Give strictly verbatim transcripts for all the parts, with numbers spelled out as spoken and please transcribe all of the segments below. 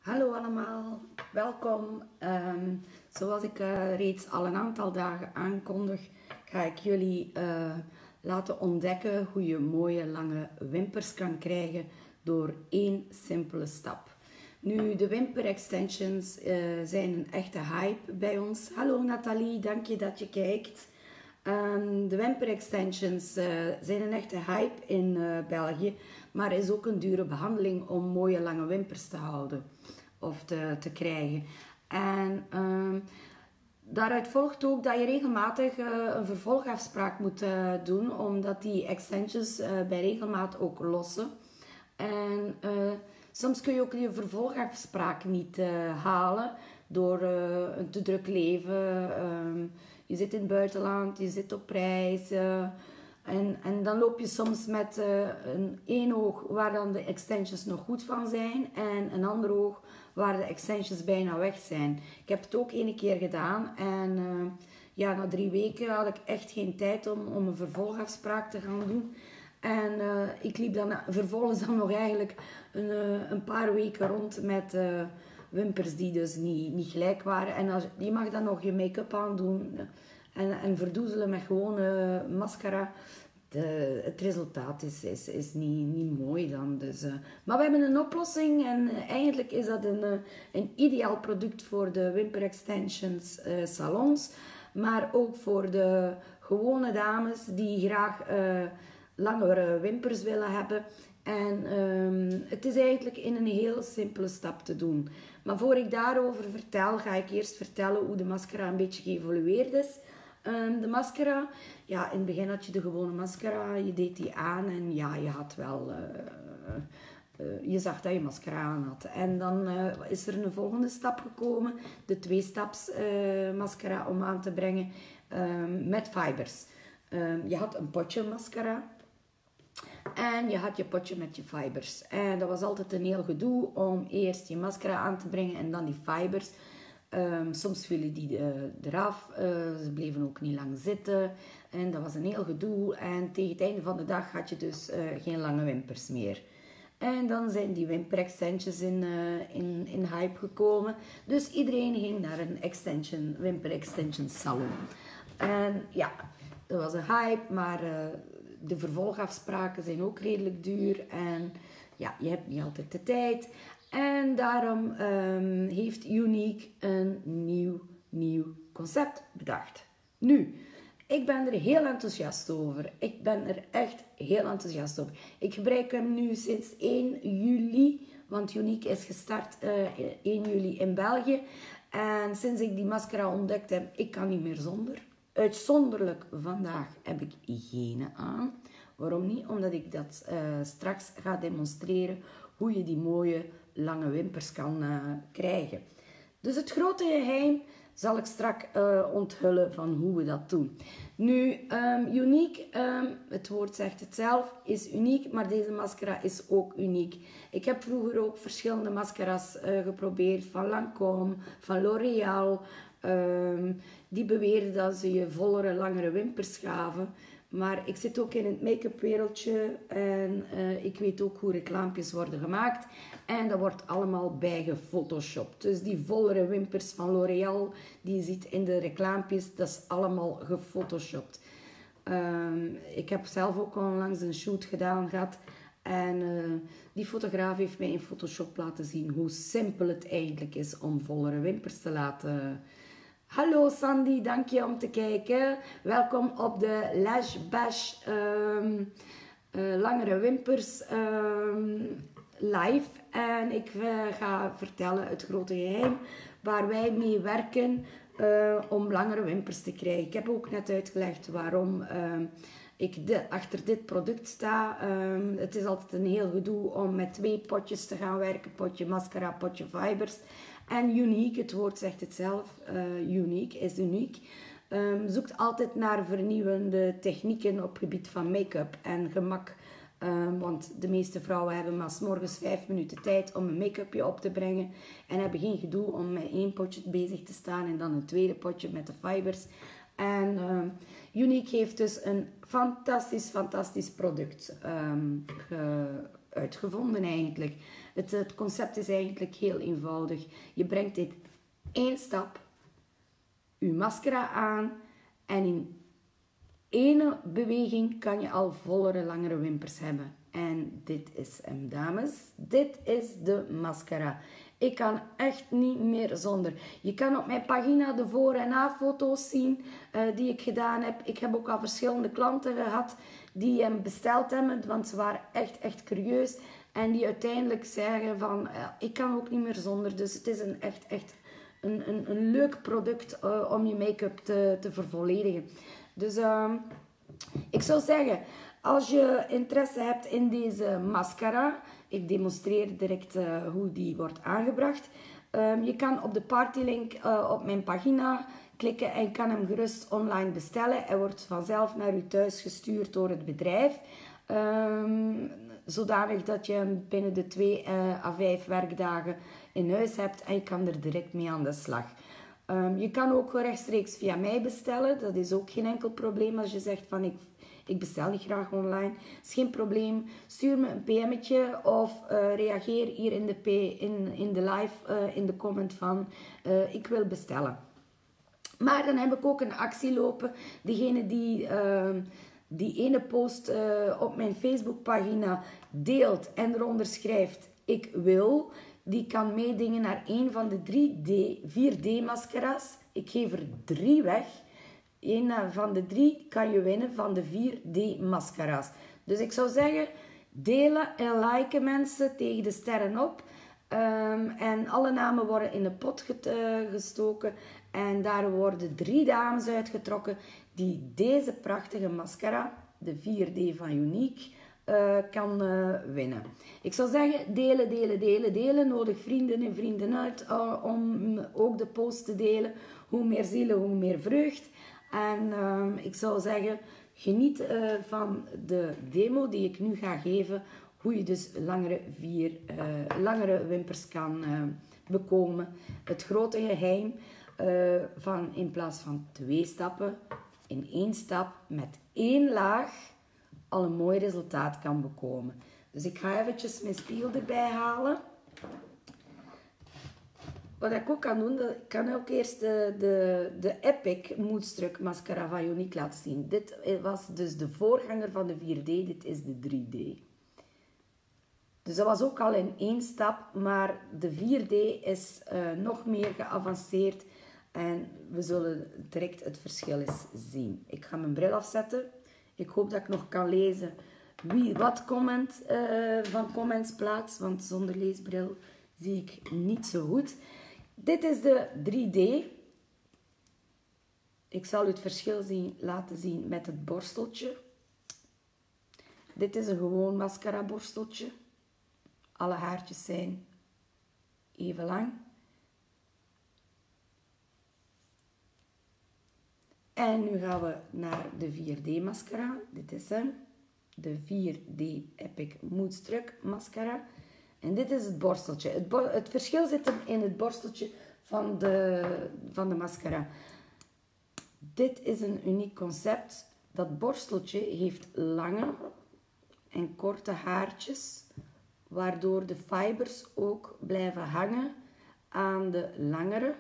Hallo allemaal, welkom. Um, zoals ik uh, reeds al een aantal dagen aankondig, ga ik jullie uh, laten ontdekken hoe je mooie lange wimpers kan krijgen door één simpele stap. Nu, de wimper extensions uh, zijn een echte hype bij ons. Hallo Nathalie, dank je dat je kijkt. Um, de wimper extensions uh, zijn een echte hype in uh, België, maar is ook een dure behandeling om mooie lange wimpers te houden of te, te krijgen. En um, daaruit volgt ook dat je regelmatig uh, een vervolgafspraak moet uh, doen, omdat die extensions uh, bij regelmaat ook lossen. En uh, soms kun je ook je vervolgafspraak niet uh, halen door uh, een te druk leven. Um, je zit in het buitenland, je zit op reis. Uh, en, en dan loop je soms met uh, een één oog waar dan de extensions nog goed van zijn en een ander oog waar de extensions bijna weg zijn. Ik heb het ook één keer gedaan en uh, ja, na drie weken had ik echt geen tijd om, om een vervolgafspraak te gaan doen. En uh, ik liep dan vervolgens dan nog eigenlijk een, uh, een paar weken rond met uh, wimpers die dus niet, niet gelijk waren. En als, je mag dan nog je make-up aandoen en, en verdoezelen met gewone mascara. De, het resultaat is, is, is niet, niet mooi dan. Dus, uh, maar we hebben een oplossing en uh, eigenlijk is dat een, uh, een ideaal product voor de wimper extensions uh, salons. Maar ook voor de gewone dames die graag uh, langere wimpers willen hebben. En um, het is eigenlijk in een heel simpele stap te doen. Maar voor ik daarover vertel, ga ik eerst vertellen hoe de mascara een beetje geëvolueerd is. Um, de mascara, ja, in het begin had je de gewone mascara, je deed die aan en ja, je had wel, uh, uh, je zag dat je mascara aan had. En dan uh, is er een volgende stap gekomen, de twee-staps uh, mascara om aan te brengen um, met fibers. Um, je had een potje mascara en je had je potje met je fibers. En dat was altijd een heel gedoe om eerst je mascara aan te brengen en dan die fibers. Um, soms vielen die uh, eraf, uh, ze bleven ook niet lang zitten en dat was een heel gedoe en tegen het einde van de dag had je dus uh, geen lange wimpers meer. En dan zijn die wimper extensions in, uh, in, in hype gekomen, dus iedereen ging naar een extension, wimper extension salon. En ja, dat was een hype, maar uh, de vervolgafspraken zijn ook redelijk duur en ja, je hebt niet altijd de tijd. En daarom um, heeft Unique een nieuw, nieuw concept bedacht. Nu, ik ben er heel enthousiast over. Ik ben er echt heel enthousiast over. Ik gebruik hem nu sinds één juli, want Unique is gestart uh, één juli in België. En sinds ik die mascara ontdekt heb, ik kan niet meer zonder. Uitzonderlijk vandaag heb ik hygiëne aan. Waarom niet? Omdat ik dat uh, straks ga demonstreren hoe je die mooie lange wimpers kan uh, krijgen. Dus het grote geheim zal ik straks uh, onthullen van hoe we dat doen. Nu, um, Unique, um, het woord zegt het zelf, is uniek, maar deze mascara is ook uniek. Ik heb vroeger ook verschillende mascara's uh, geprobeerd, van Lancôme, van L'Oréal. Um, die beweerden dat ze je vollere, langere wimpers gaven. Maar ik zit ook in het make-up wereldje en uh, ik weet ook hoe reclampjes worden gemaakt. En dat wordt allemaal bij gefotoshopt. Dus die vollere wimpers van L'Oréal die je ziet in de reclampjes, dat is allemaal gefotoshopt. Um, ik heb zelf ook onlangs een shoot gedaan gehad. En uh, die fotograaf heeft mij in Photoshop laten zien hoe simpel het eigenlijk is om vollere wimpers te laten. Hallo Sandy, dank je om te kijken. Welkom op de Lash Bash um, uh, langere wimpers um, live. En ik uh, ga vertellen het grote geheim waar wij mee werken uh, om langere wimpers te krijgen. Ik heb ook net uitgelegd waarom uh, ik de, achter dit product sta. Um, het is altijd een heel gedoe om met twee potjes te gaan werken. Potje mascara, potje fibers. En Unique, het woord zegt het zelf, uh, unique is uniek. Um, zoekt altijd naar vernieuwende technieken op het gebied van make-up en gemak. Um, want de meeste vrouwen hebben maar 's morgens vijf minuten tijd om een make-upje op te brengen. En hebben geen gedoe om met één potje bezig te staan en dan een tweede potje met de fibers. En um, Unique heeft dus een fantastisch, fantastisch product um, ge uitgevonden eigenlijk. Het, het concept is eigenlijk heel eenvoudig. Je brengt dit één stap, je mascara aan en in ene beweging kan je al vollere, langere wimpers hebben. En dit is hem, dames. Dit is de mascara. Ik kan echt niet meer zonder. Je kan op mijn pagina de voor- en na-foto's zien uh, die ik gedaan heb. Ik heb ook al verschillende klanten gehad die hem besteld hebben, want ze waren echt, echt curieus. En die uiteindelijk zeggen van, uh, ik kan ook niet meer zonder. Dus het is een echt, echt een, een, een leuk product uh, om je make-up te, te vervolledigen. Dus uh, ik zou zeggen, als je interesse hebt in deze mascara, ik demonstreer direct uh, hoe die wordt aangebracht. Um, je kan op de partylink uh, op mijn pagina klikken en je kan hem gerust online bestellen. Hij wordt vanzelf naar u thuis gestuurd door het bedrijf. Um, zodanig dat je hem binnen de twee uh, à vijf werkdagen in huis hebt en je kan er direct mee aan de slag. Um, je kan ook rechtstreeks via mij bestellen. Dat is ook geen enkel probleem als je zegt van ik, ik bestel niet graag online. Dat is geen probleem. Stuur me een P M'tje of uh, reageer hier in de, P, in, in de live uh, in de comment van uh, ik wil bestellen. Maar dan heb ik ook een actie lopen. Degene die uh, die ene post uh, op mijn Facebookpagina deelt en eronder schrijft ik wil, die kan meedingen naar een van de drie D, vier D mascara's. Ik geef er drie weg. Een van de drie kan je winnen van de vier D mascara's. Dus ik zou zeggen, delen en liken mensen tegen de sterren op. Um, en alle namen worden in een pot get, uh, gestoken. En daar worden drie dames uitgetrokken die deze prachtige mascara, de vier D van Unique, uh, kan uh, winnen. Ik zou zeggen, delen, delen, delen, delen. Nodig vrienden en vrienden uit uh, om ook de post te delen. Hoe meer zielen, hoe meer vreugd. En uh, ik zou zeggen, geniet uh, van de demo die ik nu ga geven. Hoe je dus langere, vier, uh, langere wimpers kan uh, bekomen. Het grote geheim uh, van in plaats van twee stappen, in één stap met één laag al een mooi resultaat kan bekomen. Dus ik ga eventjes mijn spiegel erbij halen. Wat ik ook kan doen, dat, ik kan ook eerst de, de, de Epic Moodstruck Mascara van Unique laten zien. Dit was dus de voorganger van de vier D, dit is de drie D. Dus dat was ook al in één stap, maar de vier D is uh, nog meer geavanceerd en we zullen direct het verschil eens zien. Ik ga mijn bril afzetten. Ik hoop dat ik nog kan lezen wie wat comment, uh, van comments plaatst, want zonder leesbril zie ik niet zo goed. Dit is de drie D. Ik zal u het verschil zien, laten zien met het borsteltje. Dit is een gewoon mascara borsteltje. Alle haartjes zijn even lang. En nu gaan we naar de vier D mascara. Dit is hem. De vier D Epic Moodstruck mascara. En dit is het borsteltje. Het, bo het verschil zit hem in het borsteltje van de, van de mascara. Dit is een uniek concept. Dat borsteltje heeft lange en korte haartjes, waardoor de fibers ook blijven hangen aan de langere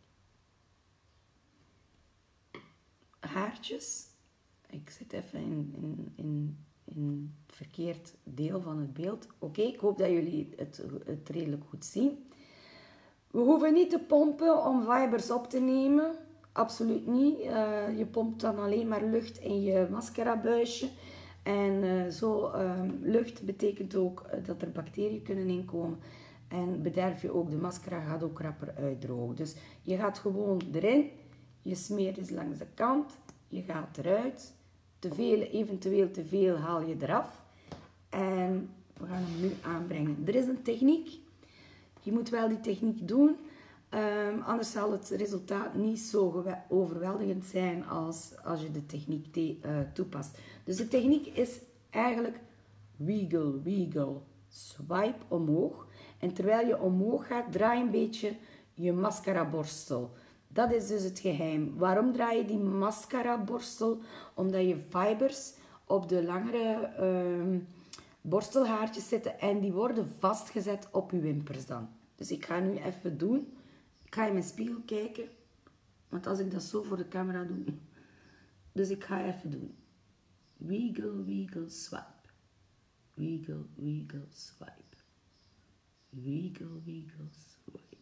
haartjes. Ik zit even in, in, in, in het verkeerd deel van het beeld. Oké, okay, ik hoop dat jullie het, het redelijk goed zien. We hoeven niet te pompen om fibers op te nemen. Absoluut niet. Uh, je pompt dan alleen maar lucht in je mascara buisje. En uh, zo uh, lucht betekent ook uh, dat er bacteriën kunnen inkomen. En bederf je ook, de mascara gaat ook rapper uitdrogen. Dus je gaat gewoon erin. Je smeert eens langs de kant. Je gaat eruit. Te veel, eventueel te veel haal je eraf. En we gaan hem nu aanbrengen. Er is een techniek. Je moet wel die techniek doen. Um, anders zal het resultaat niet zo overweldigend zijn als, als je de techniek te, uh, toepast. Dus de techniek is eigenlijk wiggle, wiggle, swipe omhoog. En terwijl je omhoog gaat, draai een beetje je mascara borstel. Dat is dus het geheim. Waarom draai je die mascara borstel? Omdat je fibers op de langere um, borstelhaartjes zitten en die worden vastgezet op je wimpers dan. Dus ik ga nu even doen. Ik ga in mijn spiegel kijken. Want als ik dat zo voor de camera doe. Dus ik ga even doen. Wiggle, wiggle, swipe. Wiggle, wiggle, swipe. Wiggle, wiggle, swipe.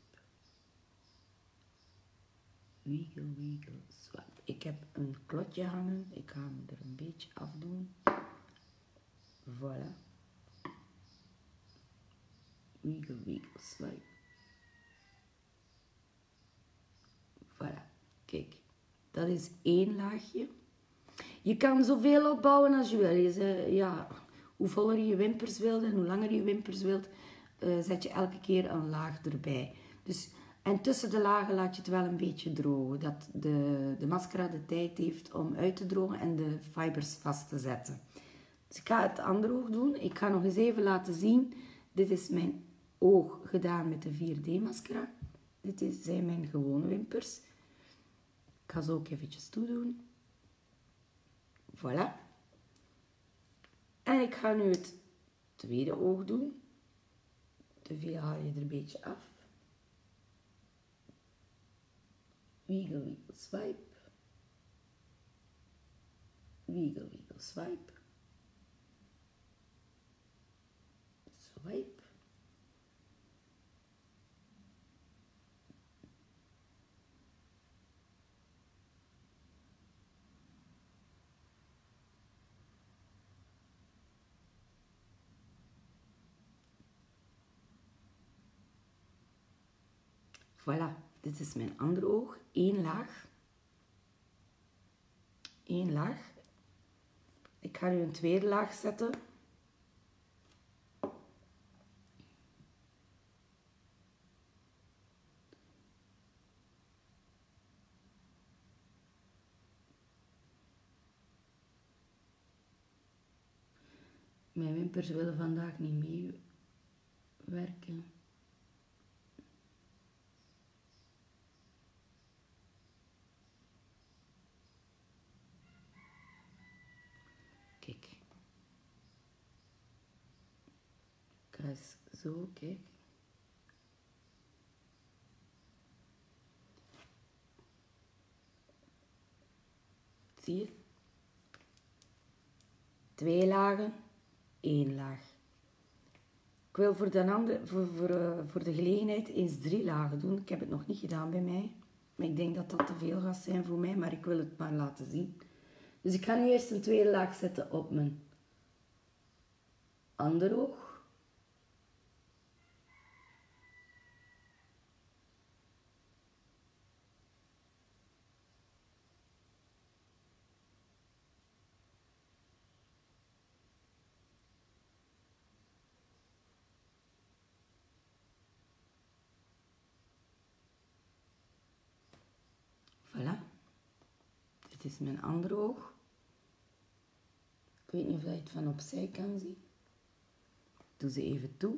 Wiggle, wiggle, swipe. Ik heb een klotje hangen. Ik ga hem er een beetje afdoen. Voilà. Wiggle, wiggle, swipe. Voilà. Kijk. Dat is één laagje. Je kan zoveel opbouwen als je wil. Je zegt, ja, hoe voller je wimpers wilt en hoe langer je wimpers wilt, uh, zet je elke keer een laag erbij. Dus, en tussen de lagen laat je het wel een beetje drogen. Dat de, de mascara de tijd heeft om uit te drogen en de fibers vast te zetten. Dus ik ga het andere oog doen. Ik ga nog eens even laten zien. Dit is mijn oog gedaan met de vier D mascara. Dit is, zijn mijn gewone wimpers. Ik ga ze ook eventjes toedoen. Voilà. En ik ga nu het tweede oog doen. Te veel haal je er een beetje af. Wiggle, wiggle, swipe. Wiggle, wiggle, swipe. Swipe. Voilà, dit is mijn andere oog. Eén laag. Eén laag. Ik ga nu een tweede laag zetten. Mijn wimpers willen vandaag niet meewerken. Kijk. Ik ga eens zo, kijk. Zie je? Twee lagen, één laag. Ik wil voor de, andere, voor, voor, uh, voor de gelegenheid eens drie lagen doen. Ik heb het nog niet gedaan bij mij. Maar ik denk dat dat te veel gaat zijn voor mij, maar ik wil het maar laten zien. Dus ik ga nu eerst een tweede laag zetten op mijn ander oog. Voilà. Dit is mijn andere oog. Ik weet niet of je het van opzij kan zien. Doe ze even toe.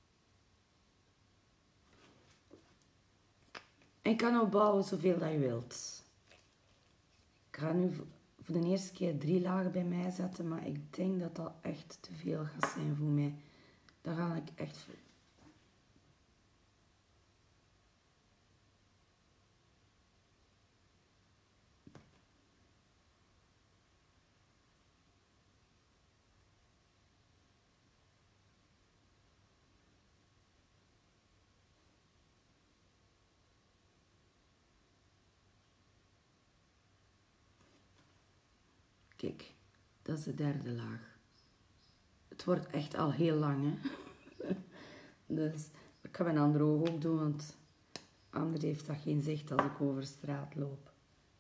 En je kan opbouwen zoveel dat je wilt. Ik ga nu voor de eerste keer drie lagen bij mij zetten, maar ik denk dat dat echt te veel gaat zijn voor mij. Daar ga ik echt... Kijk, dat is de derde laag. Het wordt echt al heel lang, hè. Dus ik ga mijn andere oog ook doen, want anders heeft dat geen zicht als ik over straat loop.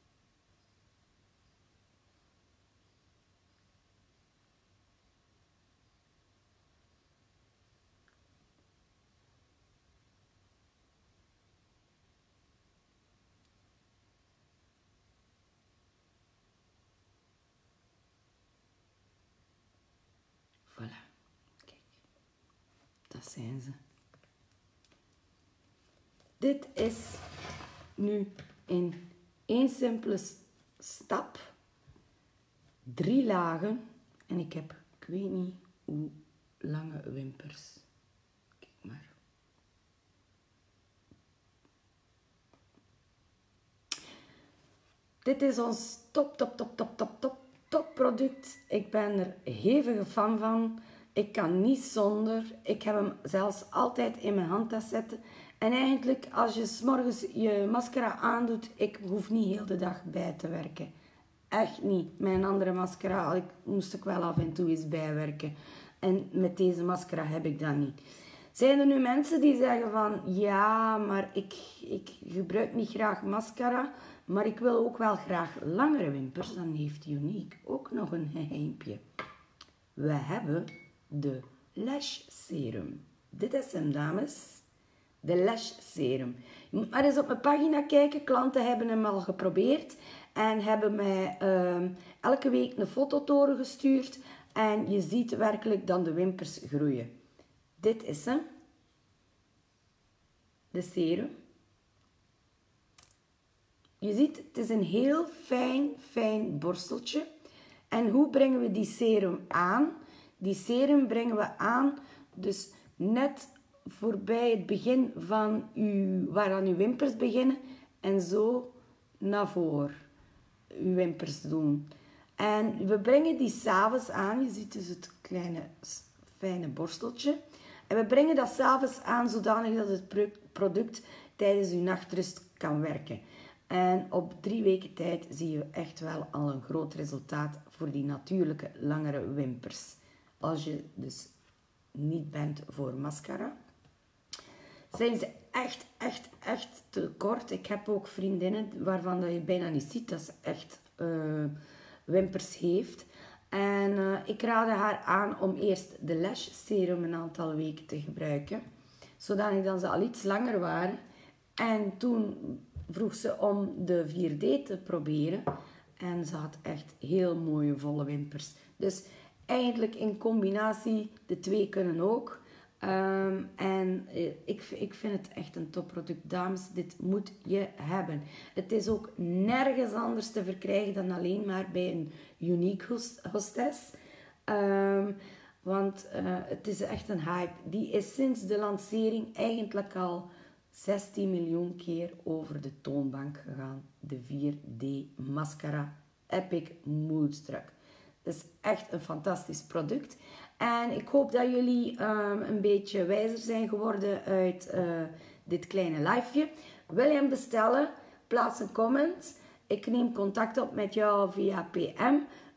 Voilà, kijk, dat zijn ze. Dit is nu in één simpele stap drie lagen en ik heb, ik weet niet hoe lange wimpers. Kijk maar. Dit is ons top, top, top, top, top, top, top product. Ik ben er hevige fan van. Ik kan niet zonder. Ik heb hem zelfs altijd in mijn handtas zetten. En eigenlijk, als je 's morgens je mascara aandoet, ik hoef niet heel de dag bij te werken. Echt niet. Met een andere mascara ik, moest ik wel af en toe eens bijwerken. En met deze mascara heb ik dat niet. Zijn er nu mensen die zeggen van, ja, maar ik, ik gebruik niet graag mascara, maar ik wil ook wel graag langere wimpers. Dan heeft Unique ook nog een geheimpje. We hebben de Lash Serum. Dit is hem, dames. De Lash Serum. Je moet maar eens op mijn pagina kijken. Klanten hebben hem al geprobeerd. En hebben mij uh, elke week een foto doorgestuurd. En je ziet werkelijk dan de wimpers groeien. Dit is hem. De serum. Je ziet, het is een heel fijn, fijn borsteltje. En hoe brengen we die serum aan? Die serum brengen we aan, dus net voorbij het begin van uw, waar aan uw wimpers beginnen. En zo naar voren uw wimpers doen. En we brengen die 's avonds aan. Je ziet dus het kleine, fijne borsteltje. En we brengen dat 's avonds aan, zodanig dat het product tijdens uw nachtrust kan werken. En op drie weken tijd zie je echt wel al een groot resultaat voor die natuurlijke langere wimpers. Als je dus niet bent voor mascara. Zijn ze echt, echt, echt te kort. Ik heb ook vriendinnen waarvan dat je bijna niet ziet dat ze echt uh, wimpers heeft. En uh, ik raadde haar aan om eerst de Lash Serum een aantal weken te gebruiken. Zodanig dat ze al iets langer waren. En toen vroeg ze om de vier D te proberen. En ze had echt heel mooie volle wimpers. Dus eigenlijk in combinatie, de twee kunnen ook. Um, en uh, ik, ik vind het echt een topproduct. Dames, dit moet je hebben. Het is ook nergens anders te verkrijgen dan alleen maar bij een Unique hostess. Um, want uh, het is echt een hype. Die is sinds de lancering eigenlijk al zestien miljoen keer over de toonbank gegaan. De vier D Mascara Epic Moodstruck. Het is echt een fantastisch product. En ik hoop dat jullie um, een beetje wijzer zijn geworden uit uh, dit kleine liveje. Wil je hem bestellen? Plaats een comment. Ik neem contact op met jou via P M.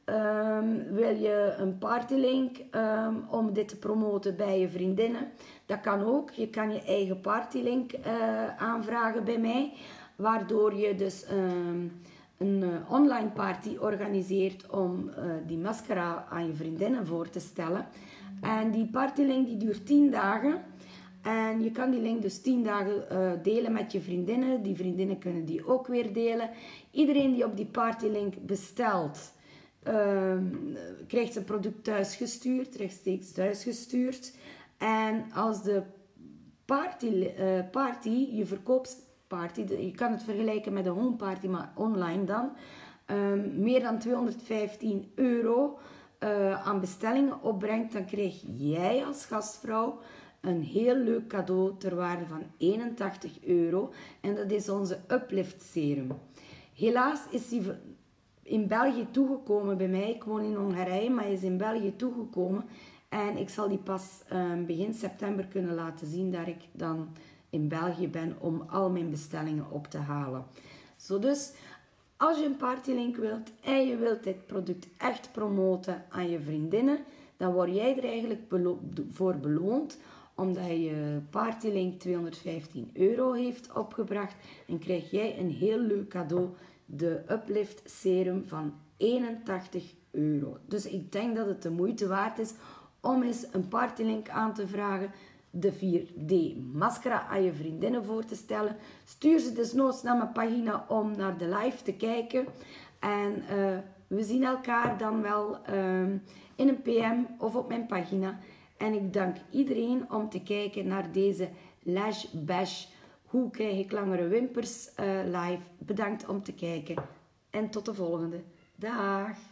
Um, wil je een partylink um, om dit te promoten bij je vriendinnen? Dat kan ook. Je kan je eigen partylink uh, aanvragen bij mij. Waardoor je dus um, een uh, online party organiseert om uh, die mascara aan je vriendinnen voor te stellen. En die partylink die duurt tien dagen. En je kan die link dus tien dagen uh, delen met je vriendinnen. Die vriendinnen kunnen die ook weer delen. Iedereen die op die partylink bestelt, uh, krijgt zijn product thuisgestuurd, rechtstreeks thuisgestuurd. En als de party, uh, party je verkoopsparty, je kan het vergelijken met een home party, maar online dan, um, meer dan tweehonderdvijftien euro uh, aan bestellingen opbrengt, dan krijg jij als gastvrouw een heel leuk cadeau ter waarde van eenentachtig euro. En dat is onze Uplift Serum. Helaas is die in België toegekomen bij mij. Ik woon in Hongarije, maar hij is in België toegekomen. En ik zal die pas uh, begin september kunnen laten zien dat ik dan in België ben om al mijn bestellingen op te halen. Zo dus, als je een partylink wilt en je wilt dit product echt promoten aan je vriendinnen, dan word jij er eigenlijk belo- voor beloond, omdat je partylink tweehonderdvijftien euro heeft opgebracht. En krijg jij een heel leuk cadeau, de Uplift Serum van eenentachtig euro. Dus ik denk dat het de moeite waard is om eens een partylink aan te vragen, de vier D mascara aan je vriendinnen voor te stellen. Stuur ze desnoods naar mijn pagina om naar de live te kijken. En uh, we zien elkaar dan wel uh, in een P M of op mijn pagina. En ik dank iedereen om te kijken naar deze Lash Bash. Hoe krijg ik langere wimpers uh, live? Bedankt om te kijken. En tot de volgende. Dag!